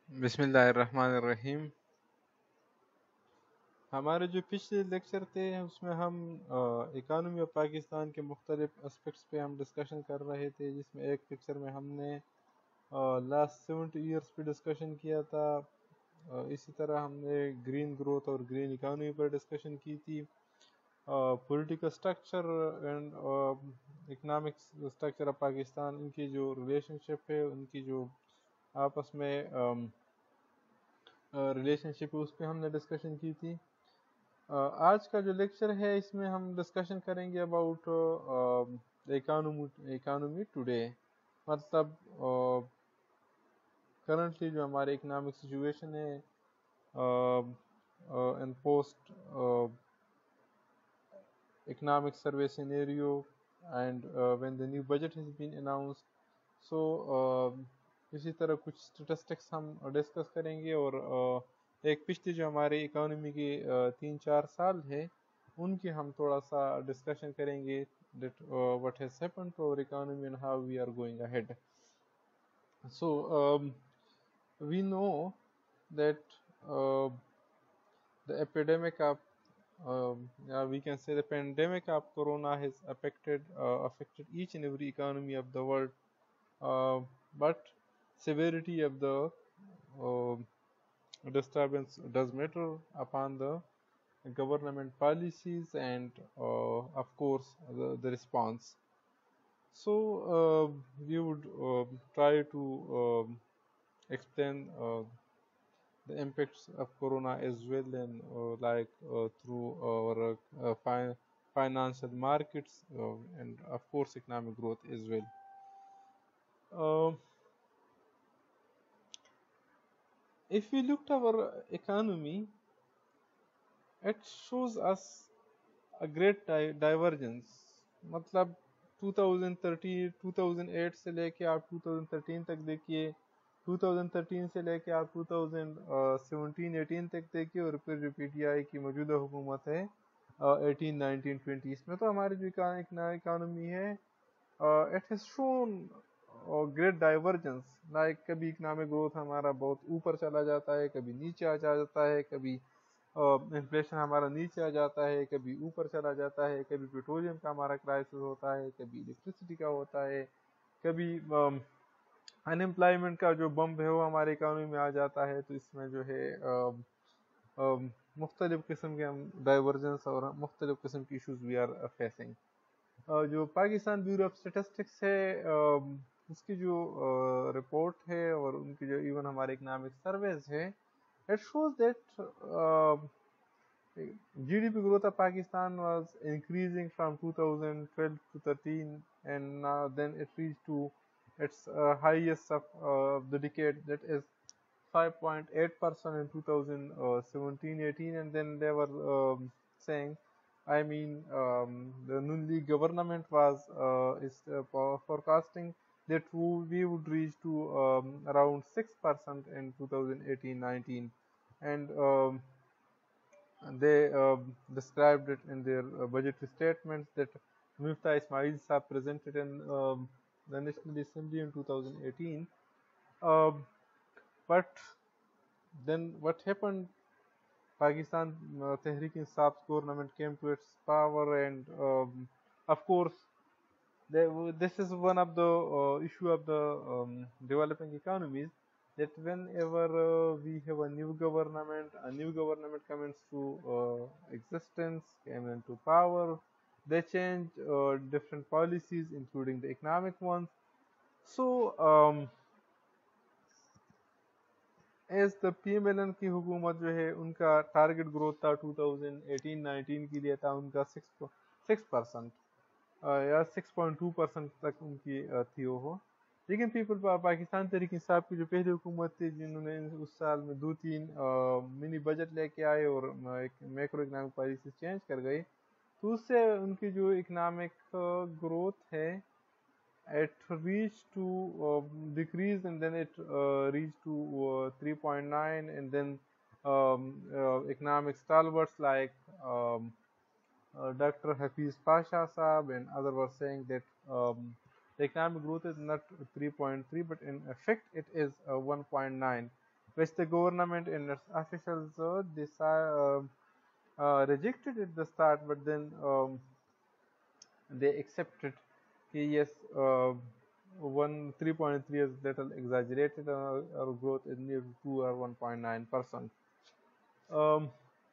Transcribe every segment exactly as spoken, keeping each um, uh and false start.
बिस्मिल्लाहिर्रहमानिर्रहीम। हमारे जो पिछले लेक्चर थे उसमें हम इकानमी ऑफ पाकिस्तान के मुख्तलिफ एस्पेक्ट्स पे हम डिस्कशन कर रहे थे, जिसमें एक लेक्चर में हमने लास्ट सेवेंटी ईयर्स पे डिस्कशन किया था। अ, इसी तरह हमने ग्रीन ग्रोथ और ग्रीन इकानमी पर डिस्कशन की थी। Political structure and economic structure of Pakistan, इनकी जो रिलेशनशिप है, उनकी जो आपस में रिलेशनशिप है, उस पर हमने डिस्कशन की थी। uh, आज का जो लेक्चर है इसमें हम डिस्कशन करेंगे अबाउट इकानमी इकानमी टुडे। मतलब करंटली uh, जो हमारे इकोनॉमिक सिचुएशन है and post economic survey scenario and when the new budget has been announced. So इसी तरह कुछ स्टेटिस्टिक्स हम डिस्कस करेंगे और uh, एक पिछली जो हमारे इकोनॉमी के तीन चार साल है उनकी हम थोड़ा सा डिस्कशन करेंगे, that uh, what has happened to our economy and how we are going ahead. So um, we know that uh, the epidemic of um, yeah, we can say the pandemic of corona has affected uh, affected each and every economy of the world, uh, but severity of the uh, disturbance does matter upon the government policies and uh, of course the, the response. So uh, we would uh, try to um explain uh, the impacts of corona as well, and uh, like uh, through our uh, fi financial markets uh, and of course economic growth as well. Uh, if we looked at our economy, it shows us a great di divergence. मतलब twenty thirteen two thousand eight से लेके आप twenty thirteen तक देखिए, twenty thirteen से लेके आप twenty seventeen eighteen तक देखिए, और फिर जो पी टी आई की मौजूदा हुकूमत है एटीन नाइनटीन ट्वेंटी, इसमें तो हमारी जो इकानमी है it has shown great divergence. Like कभी इकनॉमिक ग्रोथ हमारा बहुत ऊपर चला जाता है, कभी नीचे आ जाता है, कभी इन्फ्लेशन हमारा नीचे आ जाता है, कभी ऊपर चला जाता है, कभी पेट्रोलियम का हमारा क्राइसिस होता है, कभी इलेक्ट्रिसिटी का होता है, कभी अनएम्प्लॉयमेंट का जो बम्प है वो हमारे इकोनॉमी में आ जाता है। तो इसमें जो है मुख्तलिफ किस्म के हम डाइवर्जेंस और मुख्तलिफ किस्म की इशूज़ वी आर फेसिंग। जो पाकिस्तान ब्यूरो ऑफ स्टेटिस्टिक्स है उसकी जो रिपोर्ट है और उनकी जो इवन हमारे इकनॉमिक सर्वेज है, it shows that uh, G D P growth of Pakistan was increasing from two thousand twelve to thirteen, and now then it reached to its uh, highest of uh, the decade, that is five point eight percent in twenty seventeen eighteen, and then they were um, saying, I mean um, the Nunli government was uh, is uh, forecasting that we would reach to um, around six percent in twenty eighteen nineteen, and um, they uh, described it in their uh, budgetary statements that Miftah Ismail Saab presented in um, the National Assembly in twenty eighteen. Um, but then what happened? Pakistan uh, Tehreek-e-Insaf's government came to its power, and um, of course they, this is one of the uh, issue of the um, developing economies, that whenever uh, we have a new government, a new government comes to uh, existence, came into power, they change uh, different policies including the economic ones. So um, as the P M L N की हुकूमत जो है उनका target growth था twenty eighteen nineteen के लिए था उनका सिक्स सिक्स परसेंट या सिक्स पॉइंट टू परसेंट तक उनकी थी वो। लेकिन पीपल पाकिस्तान तहरीक इंसाफ की जो पहली हुकूमत थी, जिन्होंने उस साल में दो तीन मिनी बजट लेके आए और एक मैक्रो इकनॉमिक पॉलिसी चेंज कर गई, तो उससे उनकी जो इकनॉमिक ग्रोथ है it reached to uh, decrease, and then it uh, reached to uh, three point nine, and then um, uh, economic stalwarts like um, uh, Doctor Hafiz Pasha Saab and others were saying that um, the economic growth is not three point three, but in effect it is uh, one point nine. which the government and its officials uh, decide, uh, uh, rejected at the start, but then um, they accepted. Yes, uh, one three point three is little exaggerated. Uh, our growth is near to two or one point nine percent. Um,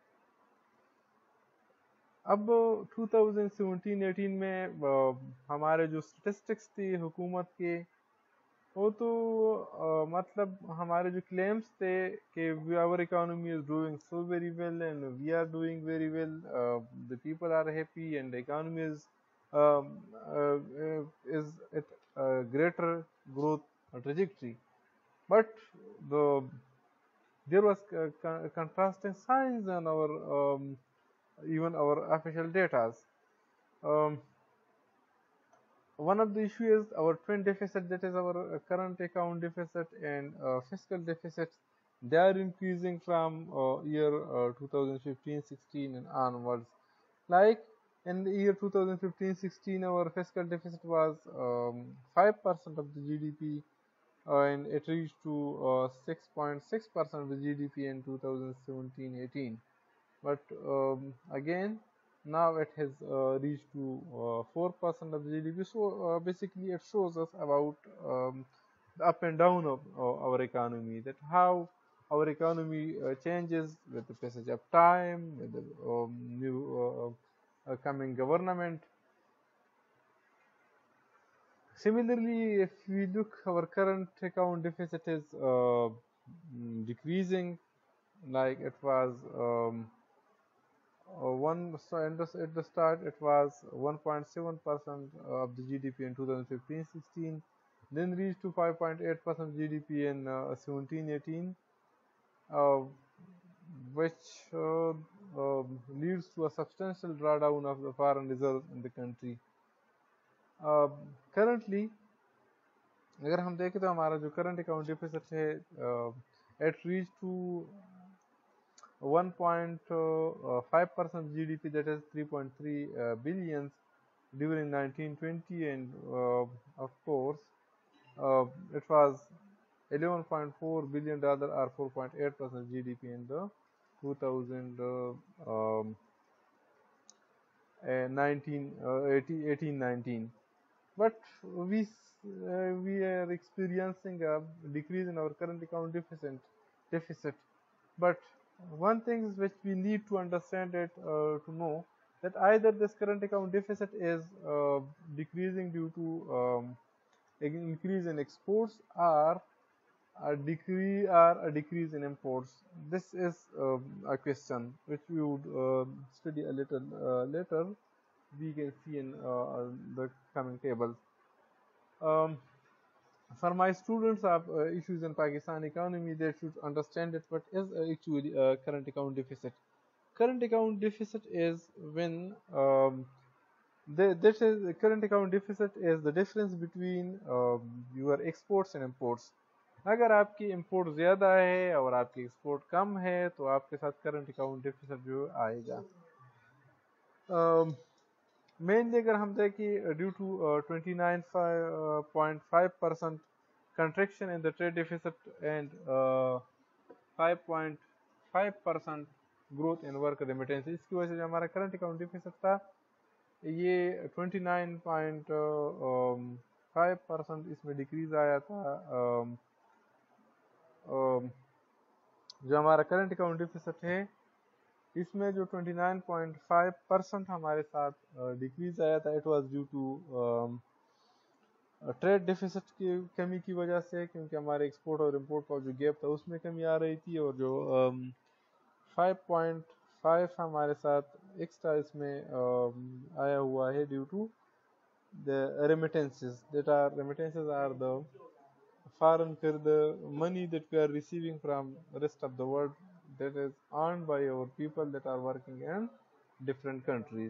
अब twenty seventeen eighteen में uh, हमारे जो statistics थी हुकूमत के वो तो uh, मतलब हमारे जो क्लेम्स थे कि our economy is doing so very well and we are doing very well, uh, the people are happy and the economy is um, uh, uh, is at a greater growth trajectory, but the there was uh, con contrasting signs on our um, even our official data. Um, one of the issues is our twin deficit, that is our uh, current account deficit and uh, fiscal deficit. They are increasing from uh, year uh, twenty fifteen sixteen and onwards. Like in the year twenty fifteen sixteen, our fiscal deficit was um, five percent of the G D P, uh, and it reached to six point six percent of the G D P in twenty seventeen eighteen. But um, again, now it has uh, reached to uh, four percent of the G D P. So uh, basically, it shows us about um, the up and down of uh, our economy, that how our economy uh, changes with the passage of time, with the um, new uh, uh, coming government. Similarly, if we look, our current account deficit is uh, decreasing, like it was um, uh, one so at the, at the start it was one point seven percent of the G D P in twenty fifteen sixteen, then reached to five point eight percent G D P in uh, seventeen eighteen, uh, which uh, uh, leads to a substantial drawdown of the foreign reserves in the country. Uh, currently, अगर हम देखें तो हमारा जो current account deficit है it reached to one point five percent G D P, that is three point three uh, billions during nineteen twenty, and uh, of course uh, it was eleven point four billion dollar or four point eight percent G D P in the two thousand nineteen eighteen nineteen. But we uh, we are experiencing a decrease in our current account deficit deficit but one thing which we need to understand it uh, to know that either this current account deficit is uh, decreasing due to um, increase in exports, or a decrease or a decrease in imports. This is uh, a question which we would uh, study a little uh, later. We can see in uh, the coming tables. Um, for my students of uh, issues in Pakistan economy, they should understand it. What is uh, actually uh, current account deficit? Current account deficit is when um, the, this is the current account deficit is the difference between um, your exports and imports. अगर आपकी import ज़्यादा है और आपकी export कम है तो आपके साथ current account deficit जो आएगा. um, Mainly अगर हम देखें due to uh, twenty-nine point five percent contraction in the trade deficit and uh, five point five percent growth in work remittance, इसकी वजह से जो हमारा current account deficit था ये twenty-nine point five percent इसमें decrease आया था. um, um, जो हमारा current account deficit है इसमें जो twenty-nine point five percent हमारे साथ डिक्रीज आया था, it was due to trade deficit की कमी की वजह से, क्योंकि हमारे एक्सपोर्ट और इंपोर्ट का जो गैप था उसमें कमी आ रही थी, और जो um, five point five हमारे साथ एक्स्ट्रा इसमें um, आया हुआ है due to the remittances. That are remittances are the foreign the money that we are receiving from rest of the world, that is earned by our people that are working in different countries.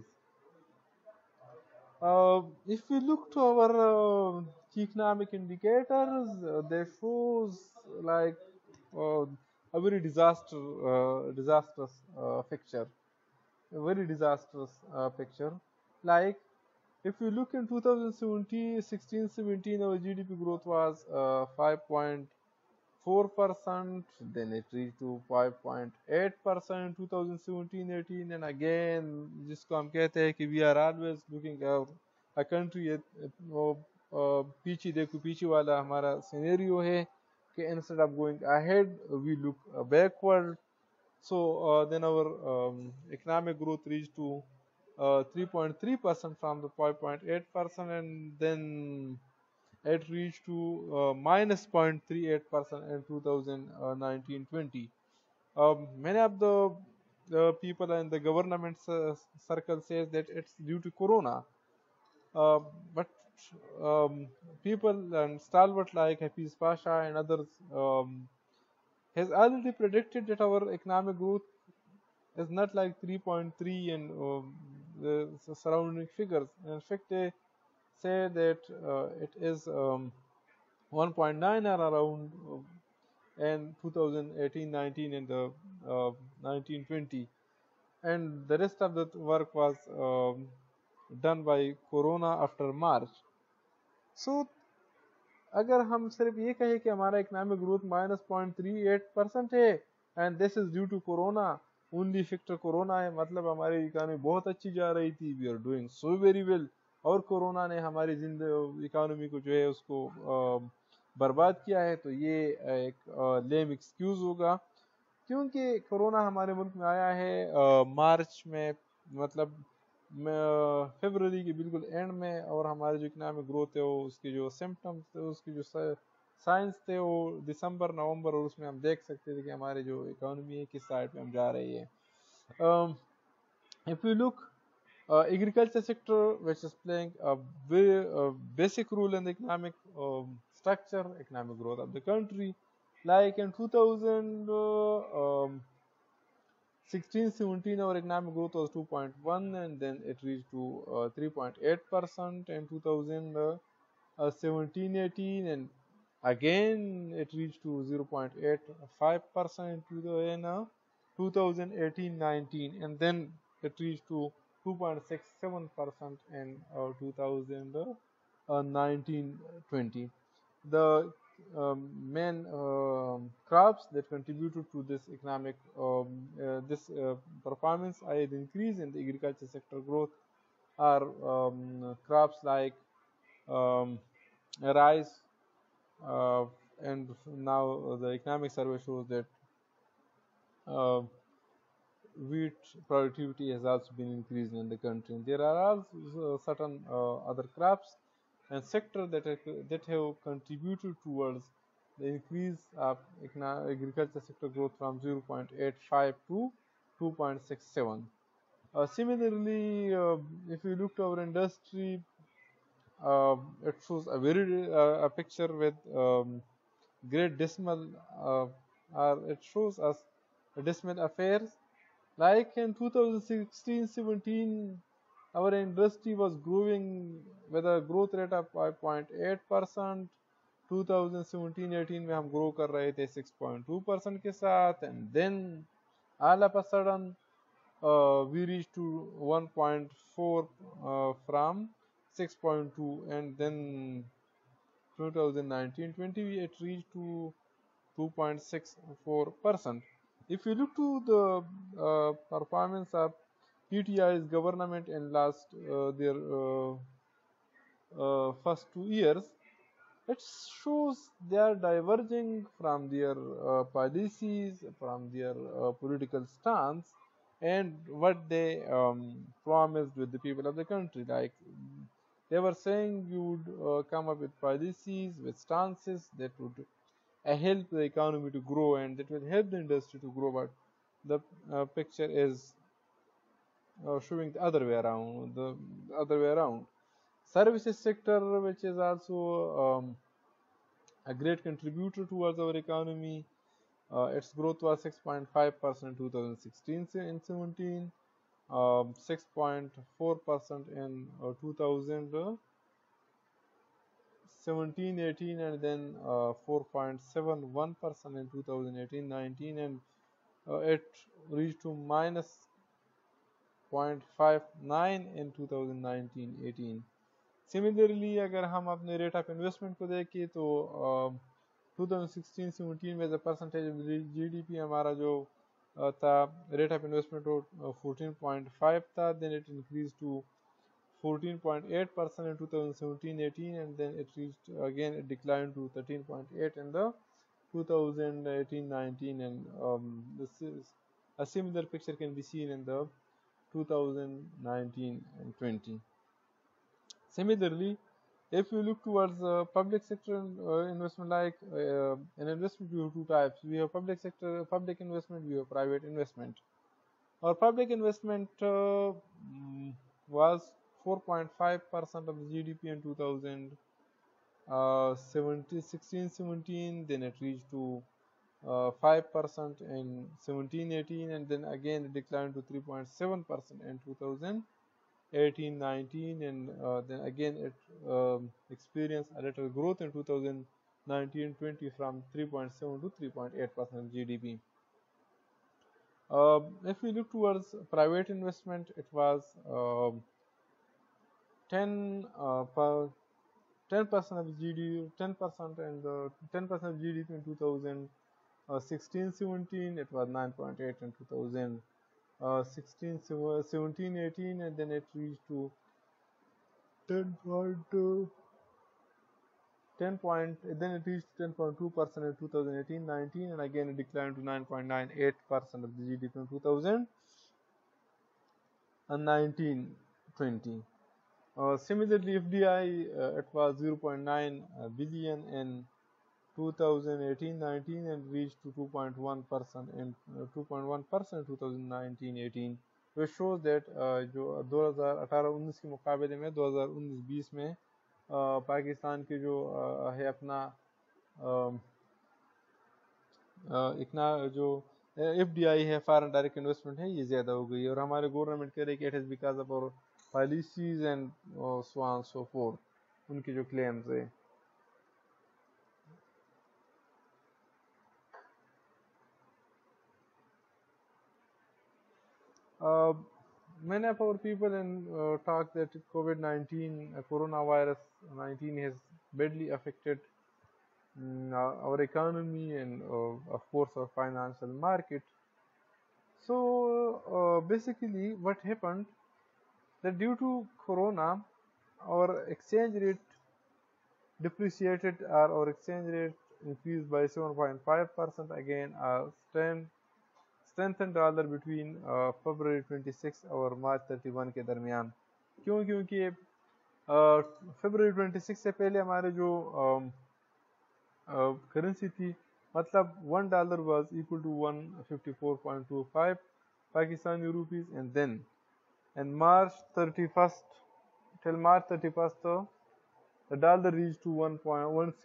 Uh, if we look to our uh, economic indicators, uh, they shows like uh, a very disaster, uh, disastrous uh, picture, a very disastrous uh, picture. Like if you look in twenty seventeen sixteen seventeen, our G D P growth was uh, five point four percent, then it reached to five point eight percent in twenty seventeen eighteen, and again जिसको हम कहते हैं कि we are always looking at a country वो पीछे देखो पीछे वाला हमारा scenario है कि instead of going ahead we look backward. So uh, then our um, economic growth reached to uh, three point three percent from the five point eight percent, and then it reached to uh, minus zero point three eight percent in twenty nineteen twenty. Um, many of the uh, people in the government uh, circle says that it's due to corona, uh, but um, people and stalwart like Hafiz Pasha and others um, has already predicted that our economic growth is not like three point three and uh, the surrounding figures. In fact, they say that uh, it is um, one point nine or around uh, in twenty eighteen nineteen and the uh, nineteen twenty, and the rest of the work was um, done by corona after March. So अगर हम सिर्फ ये कहें कि हमारा economic growth minus point three eight percent है and this is due to corona, only factor corona है, मतलब हमारी इकोनॉमी बहुत अच्छी जा रही थी, we are doing so very well, और कोरोना ने हमारी जिंदगी इकोनॉमी को जो है उसको बर्बाद किया है, तो ये एक लेम एक्सक्यूज होगा, क्योंकि कोरोना हमारे मुल्क में आया है मार्च में, मतलब फरवरी के बिल्कुल एंड में, और हमारे जो इकोनॉमिक ग्रोथ है वो उसके जो सिम्टम्स थे, उसकी जो साइंस थे वो दिसंबर नवंबर, और उसमें हम देख सकते थे कि हमारे जो इकोनॉमी है किस साइड पे हम जा रही है. If you look agriculture sector which is playing a very uh, basic role in the economic uh, structure, economic growth of the country, like in two thousand sixteen seventeen our economic growth was two point one, and then it reached to uh, three point eight percent in two thousand seventeen eighteen, and again it reached to zero point eight five percent in two thousand eighteen nineteen, and then it reached to two point six seven percent in uh, two thousand nineteen twenty. The um, main uh, crops that contributed to this economic um, uh, this uh, performance, i.e. the increase in the agriculture sector growth, are um, crops like um, rice, uh, and now the economic survey shows that uh, wheat productivity has also been increasing in the country. And there are also certain uh, other crops and sectors that have, that have contributed towards the increase of agriculture sector growth from zero point eight five to two point six seven. Uh, similarly, uh, if you look to our industry, uh, it shows a very uh, a picture with um, great dismal, uh, or it shows us dismal affairs. Like in two thousand sixteen seventeen, our industry was growing with a growth rate of five point eight percent. twenty seventeen eighteen में हम grow कर रहे थे six point two percent के साथ, and then all of a sudden uh, we reached to one point four uh, from six point two, and then twenty nineteen twenty it reached to two point six four percent. If you look to the uh, performance of P T I's government in last uh, their uh, uh, first two years, it shows they are diverging from their uh, policies, from their uh, political stance, and what they um, promised with the people of the country. Like they were saying, you would uh, come up with policies, with stances that would uh, help the economy to grow and that will help the industry to grow, but the uh, picture is uh, showing the other way around. The other way around. Services sector, which is also um, a great contributor towards our economy, uh, its growth was six point five percent in twenty sixteen and seventeen, um, six point four percent in uh, two thousand seventeen eighteen, and then uh, four point seven one percent in two thousand eighteen nineteen, and uh, it reached to minus zero point five nine in two thousand nineteen eighteen. Similarly, अगर हम अपने rate of investment को देखें तो twenty sixteen seventeen में as a percentage of G D P हमारा जो था rate of investment वो fourteen point five था, then it increased to fourteen point eight percent in twenty seventeen eighteen, and then it reached again, it declined to thirteen point eight in the twenty eighteen nineteen, and um, this is a similar picture can be seen in the twenty nineteen and twenty. Similarly, if you look towards uh, public sector uh, investment, like uh, an investment, we have two types. We have public sector, public investment, we have private investment. Our public investment uh, was four point five percent of the G D P in two thousand sixteen seventeen, then it reached to uh, five percent in seventeen eighteen, and then again it declined to three point seven percent in two thousand eighteen nineteen, and uh, then again it um, experienced a little growth in two thousand nineteen twenty from three point seven to three point eight percent G D P. Uh, if we look towards private investment, it was uh, ten uh, per ten percent of G D P, ten percent and uh, ten percent of G D P in two thousand sixteen seventeen. It was nine point eight in two thousand sixteen seventeen eighteen, and then it reached to ten point two. ten point, then it reached ten point two percent in two thousand eighteen nineteen, and again it declined to nine point nine eight percent of the G D P in two thousand nineteen twenty. Uh, similarly, F D I uh, it was zero point nine billion in two thousand eighteen nineteen and reached to two point one percent in uh, two point one percent in two thousand nineteen eighteen, which shows that uh, जो दो हज़ार अठारह उन्नीस के मुकाबले में दो हज़ार उन्नीस बीस में पाकिस्तान के जो है अपना इतना जो एफ डी आई है, फॉरेन डायरेक्ट इन्वेस्टमेंट है, ये ज़्यादा हो गई है, और हमारे गवर्नमेंट कह रही है कि it is because of our policies and so on so fourth, उनकी जो क्लेम्स है. Uh, many of our people in uh, talk that COVID nineteen, uh, coronavirus nineteen has badly affected um, our economy and uh, of course our financial market. So uh, basically what happened, that due to corona our exchange rate depreciated, or our exchange rate increased by seven point five percent again, uh, stand strengthen dollar between फरवरी छब्बीस और मार्च इकतीस के दरमियान. क्यों? क्योंकि फरवरी uh, छब्बीस से पहले हमारे जो करेंसी uh, uh, थी, मतलब one dollar was equal to one fifty four point two five Pakistani rupees, and then and March thirty first till March thirty first the dollar reached to one point one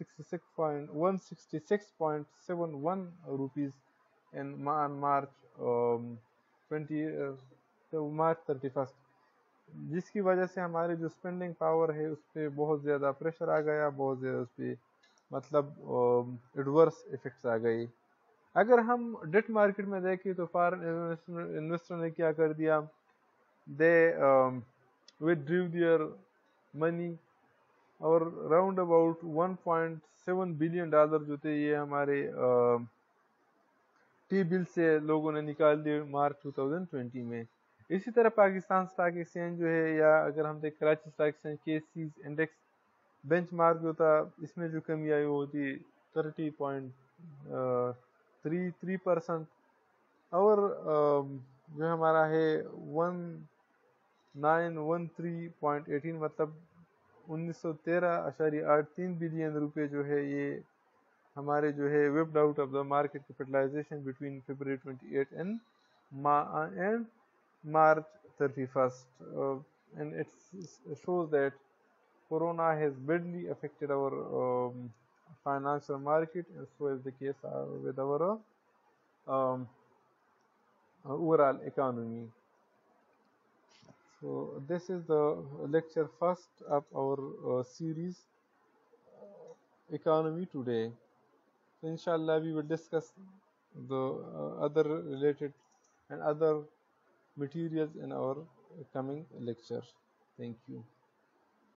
six six point seven one rupees in March um, twenty uh, तो मार्च thirty first, जिसकी वजह से हमारे जो spending power है उस पर बहुत ज़्यादा प्रेशर आ गया, बहुत ज़्यादा उस पर मतलब एडवर्स इफेक्ट्स आ गई. अगर हम डेट मार्केट में देखें तो फॉरेन इन्वेस्टर ने क्या कर दिया, दे विथड्रू देयर मनी, और round about one point seven billion dollar जो थे ये हमारे uh, टी बिल से लोगों ने निकाल दिए मार्च टू थाउजेंड ट्वेंटी में. इसी तरह पाकिस्तान स्टॉक एक्सचेंज जो है, या अगर हम देखें कराची स्टॉक एक्सचेंज के सीज इंडेक्स बेंचमार्क जो था, इसमें जो कमी आई वो होती thirty point three three percent, और जो हमारा है one nine one three point eighteen, मतलब उन्नीस सौ तेरह अशारिया आठ तीन बिलियन रुपए जो है ये हमारे जो है wiped out of the market capitalization between February twenty eight and and March thirty first, and it shows that corona has badly affected our um, financial market, and so is the case uh, with our um, overall economy. So this is the lecture first of our uh, series uh, economy today. So inshallah we will discuss the uh, other related and other materials in our coming lecture. Thank you.